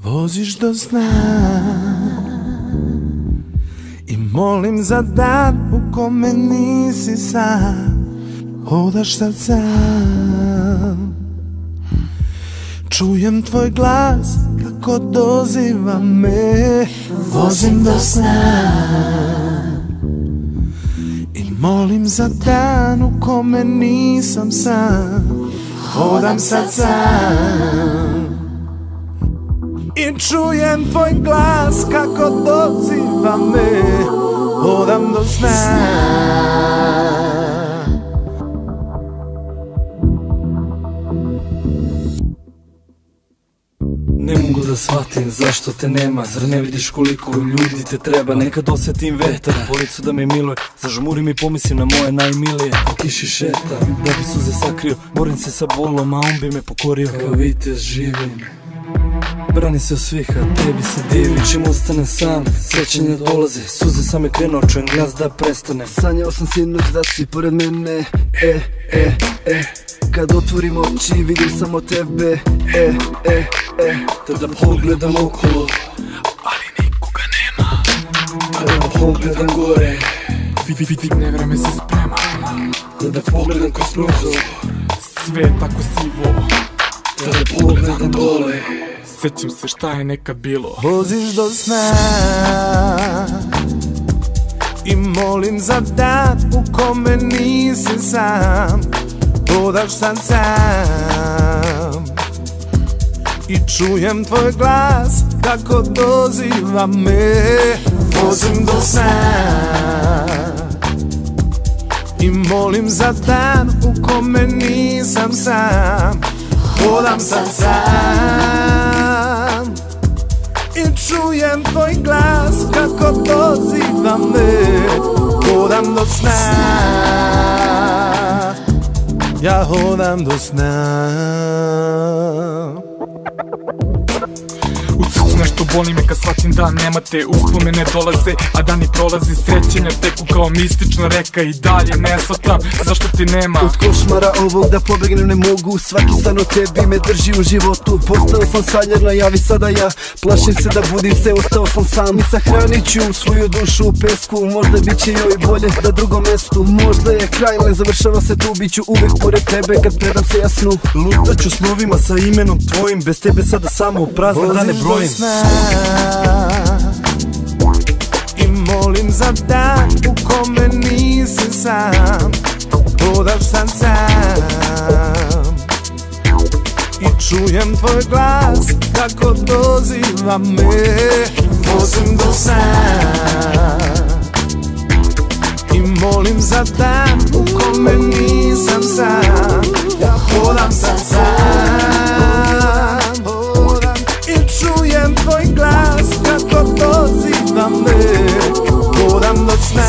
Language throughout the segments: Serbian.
Voziš do sna i molim za dan u kome nisi sam. Hodaš sad sam, čujem tvoj glas kako doziva me. Vozim do sna i molim za dan u kome nisam sam. Hodam sad sam i čujem tvoj glas kako doziva me. Hodam do sna. Ne mogu da shvatim zašto te nema. Zar ne vidiš koliko ljudi te treba? Nekad osjetim vetar po licu da me miluje. Zažmurim i pomislim na moje najmilije. Po kiši šetam da bi suze sakrio. Borim se sa bolom, a on bi me pokorio. Kao vitez živim, brani se od svih, a tebi se divim. Čim ostane sam, srećenje dolaze. Suze sam je krenuo, čujem glas da prestane. Sanjao sam sinoć da si pored mene. Kad otvorim oči vidim samo tebe. Tada pogledam okolo, ali nikoga nema. Tada pogledam gore, Vigne vreme se sprema. tada pogledam kroz prozor, Sve je tako sivo. tada pogledam dole. Sećam se šta je nekad bilo. Voziš do sna i molim za dan u kome nisi sam. Hodaš sad sam i čujem tvoj glas kako doziva me. Vozim do sna i molim za dan u kome nisam sam. Hodam sad sam i čujem tvoj glas kako doziva me. Hodam do sna, ja hodam do sna. U srcu nešto boli me kad shvatim da nemate. Uspomene dolaze, a dani prolazi. Srećenja teku kao mistična reka. I dalje ne shvatam zašto ti nema. Od košmara ovog da pobegnem ne mogu. Svaki san o tebi me drži u životu. Postao sam sanjar, najavi sada ja. Plašim se da budim se, ostao sam sam. I sahranit ću svoju dušu u pesku. Možda bit će joj bolje na drugom mestu. Možda je kraj, ne završava se tu. Biću uvek pored tebe kad predam se jasnu. Lutaću snovima sa imenom tvojim. Bez tebe sada samo prazne dane brojim. I molim za dan u kome nisi sam. Hodaš sad sam i čujem tvoj glas kako doziva me. Vozim do sna i molim za dan u kome nisam sam. Ja hodam sad sam i čujem tvoj glas kako doziva me. Hodam do sna,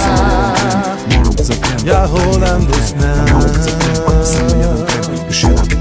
ja hodam do sna.